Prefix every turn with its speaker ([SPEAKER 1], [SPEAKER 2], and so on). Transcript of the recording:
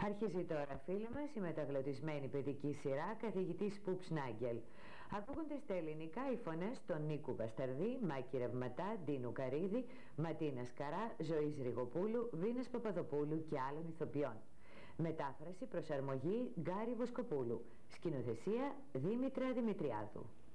[SPEAKER 1] Αρχίζει τώρα, φίλοι μας, η μεταγλωτισμένη παιδική σειρά «Καθηγητής Πουπσνάγκελ». Ακούγονται στα ελληνικά οι φωνές των Νίκου Μπασταρδί, Μάκη Ρευματά, Ντίνου Καρίδη, Ματίνα Σκαρά, Ζωής Ριγοπούλου, Βίνας Παπαδοπούλου και άλλων ηθοποιών. Μετάφραση, προσαρμογή, Γκάρη Βοσκοπούλου. Σκηνοθεσία, Δήμητρα Δημητριάδου.